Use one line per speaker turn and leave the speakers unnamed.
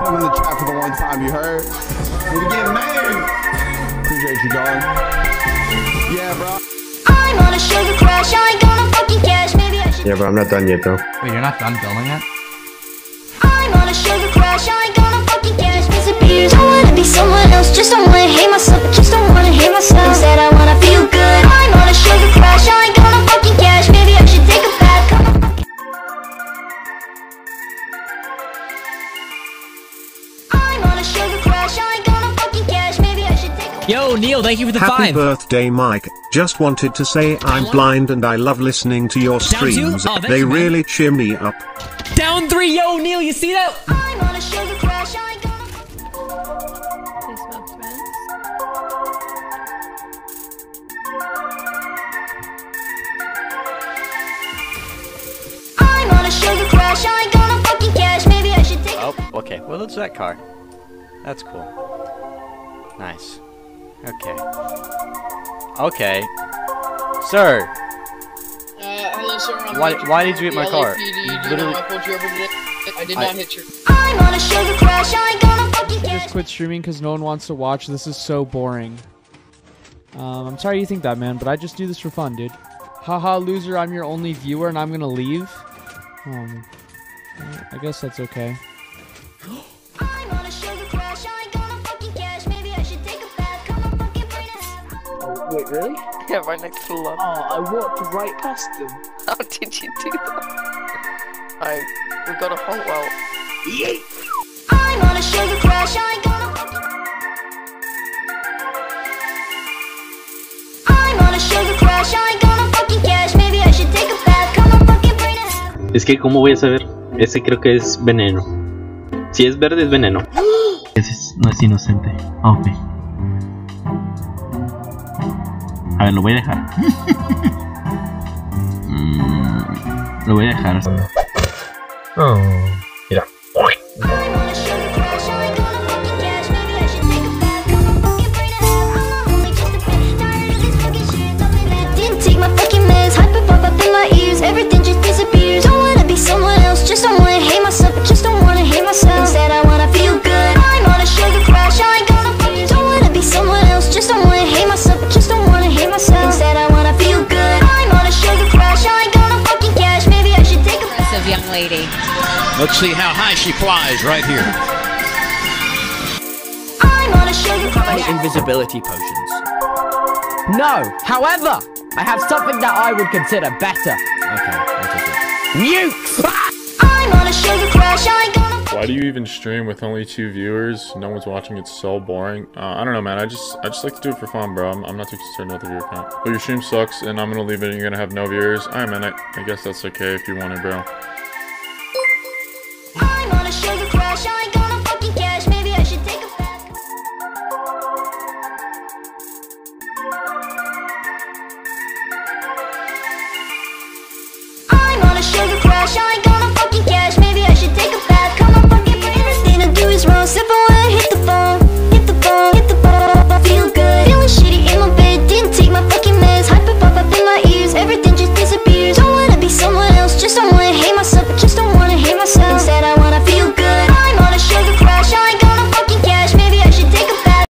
I'm in the trap for the one time, you heard? We get married. Appreciate you, dog. Yeah, bro. I'm on a sugar crash, I ain't gonna fucking cash. Maybe I should.
Yeah, but I'm not done yet, though.
Wait, you're not done building it?
I'm on a sugar crash, I ain't gonna fucking cash. Disappears. I wanna be someone else, just don't wanna hate myself, just don't wanna hate myself. Instead, I wanna feel good. I'm on a sugar crash, I ain't gonna fucking cash. Maybe I should take a bath. Come on. I'm on a sugar crash, I ain't gonna fucking cash. Maybe I should take a.
Yo, Neil, thank you for the
Happy
5.
birthday, Mike. Just wanted to say I'm blind and I love listening to your
Down 2?
streams.
Oh, thank
They
you, man.
really cheer me up.
Down 3, yo, Neil, you see that?
I'm on a sugar crash, I ain't gonna.
They smoked friends.
I'm on a sugar crash, I ain't gonna fucking cash. Maybe I should take.
Oh, okay. Well, it's that car. That's cool. Nice. Okay. Okay. Sir!
Hello, sir.
Why did you hit my car?
You
You
literally.
literally-
I pulled you over today. I did not hit you.
I'm on a sugar crash, I ain't gonna fucking cash.
Just quit streaming because no one wants to watch. This is so boring. I'm sorry you think that, man, but I just do this for fun, dude. Haha, loser, I'm your only viewer and I'm gonna leave. I guess that's okay.
I'm on a sugar crash, I ain't gonna fucking cash. Maybe I should take a bath. Come on, fucking bring it.
Wait, really?
Yeah, right next to the love.
Oh, I walked right past them.
How did you do that? We got a whole well.
I'm on a sugar crash, I ain't gonna fucking. I'm on a sugar crash, I ain't gonna fucking cash. Maybe I should take a bath. Come on, fucking bring it.
Es que, ¿cómo voy a saber? Ese creo que es veneno. Si es verde, es veneno. Ese no es inocente. Ok. A ver, lo voy a dejar. Lo voy a dejar.
Oh, mira.
I'm on a sugar crash, I ain't gonna fucking cash. Maybe I should take a bath. Come on, fucking bring it. I'm only just a bit tired of this fucking shit. Tell me that. Didn't take my fucking meds. Hyper pop up in my ears. Everything just disappears. Don't wanna be someone else. Just don't wanna hate myself. Just don't wanna hate myself. Instead, I wanna feel good. I'm on a sugar crash, I ain't gonna fucking. Don't wanna be someone else. Just don't wanna hate myself. Just don't wanna hate myself. Instead, I wanna feel good. I'm on a sugar crash, I ain't gonna fucking cash. Maybe I should take a bath.
Impressive young lady.
Let's see how high she flies right here.
I'm on a sugar crash.
Invisibility potions. No! However, I have something that I would consider better. Okay, what is it? Nukes!
I'm on a sugar crash, I ain't gonna.
Why do you even stream with only 2 viewers? No one's watching. It's so boring. I don't know, man. I just like to do it for fun, bro. I'm not too concerned about the viewer count. But your stream sucks, and I'm gonna leave it. And you're gonna have no viewers. Alright, man. I guess that's okay if you want it, bro.
I'm on a sugar crash, I ain't gonna fucking cash. Maybe I should take a bath. I'm on a sugar crash, I